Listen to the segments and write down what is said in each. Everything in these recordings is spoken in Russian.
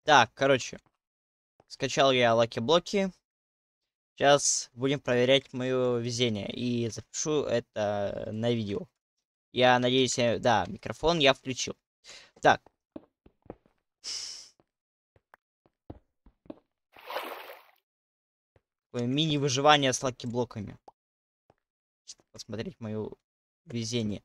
Так, короче. Скачал я лаки-блоки. Сейчас будем проверять мое везение. И запишу это на видео. Я надеюсь, да, микрофон я включил. Так. Мини-выживание с лаки-блоками. Посмотреть мое везение.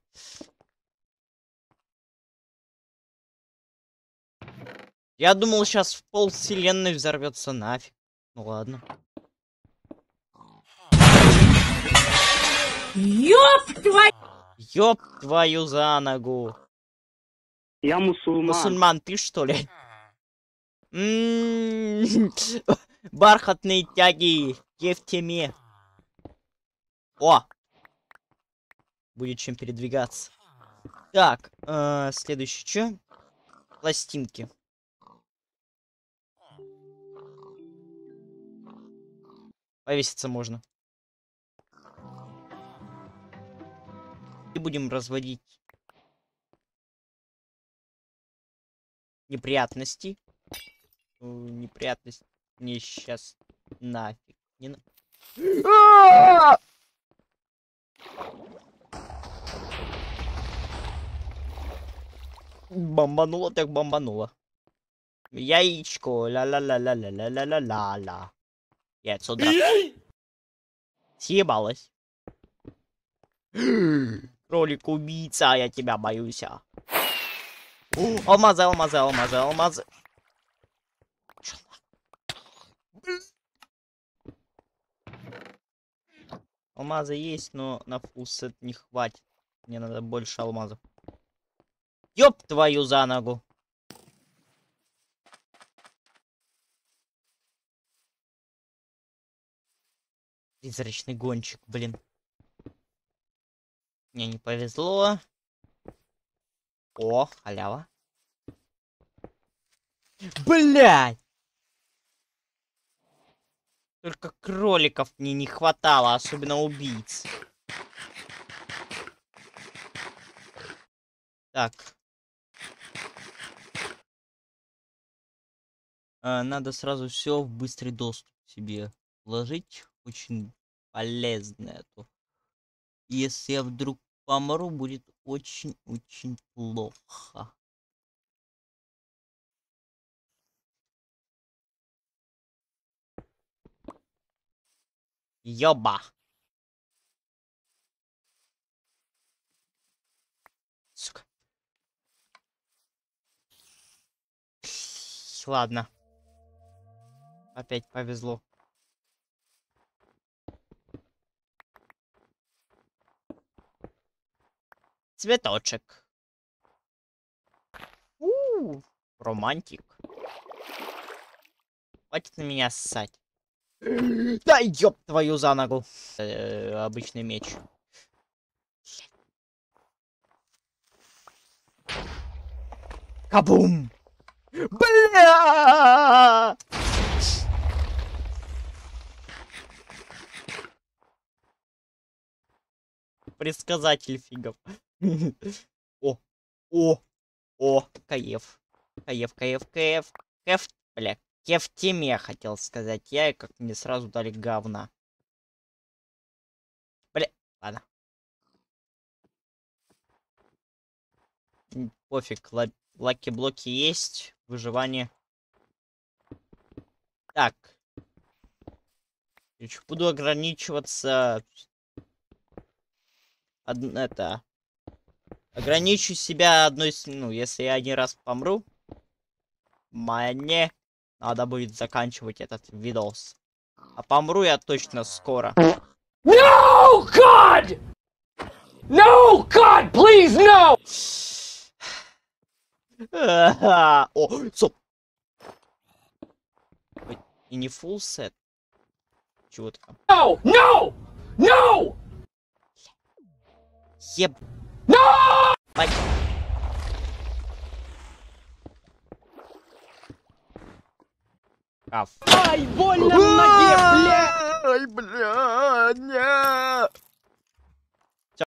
Я думал, сейчас пол вселенной взорвется нафиг. Ну ладно. Ёб твою за ногу. Я мусульман. Мусульман, ты что ли? Бархатные тяги. В теме. О! Будет чем передвигаться. Так, следующее что? Пластинки. Повеситься можно. И будем разводить неприятности. Неприятность мне сейчас нафиг. Не на... Бомбануло так бомбануло. Яичко. Ла-ла-ла-ла-ла-ла-ла-ла-ла-ла. Яйцо дракона. Съебалось. Кролик-убийца, я тебя боюсь. Алмазы, алмазы, алмазы, алмазы. Алмазы есть, но на вкус это не хватит. Мне надо больше алмазов. Ёб твою за ногу. Призрачный гонщик, блин. Мне не повезло. О, халява. Блядь! Только кроликов мне не хватало, особенно убийц. Так. Надо сразу все в быстрый доступ себе вложить. Очень полезно это. Если я вдруг помру, будет очень-очень плохо. Ёба. Сука. Ладно. Опять повезло. Цветочек. Романтик. Хватит на меня ссать. Да ёб твою за ногу. Обычный меч. Кабум! Бля! Предсказатель фигов. О, каев. Каев. Бля, кеф теме хотел сказать я, и как мне сразу дали говна. Бля, ладно. Пофиг, лаки-блоки есть, выживание. Так. Буду ограничиваться... Ограничу себя одной... Ну, если я один раз помру, мне надо будет заканчивать этот видос. А помру я точно скоро. No, God! No, God, please, no! О, стоп! И не full set. Чего-то там. No! No! No! Еб... No! Ай. Каф. Ай, больно в ноге, бля! Ай, бля, нет!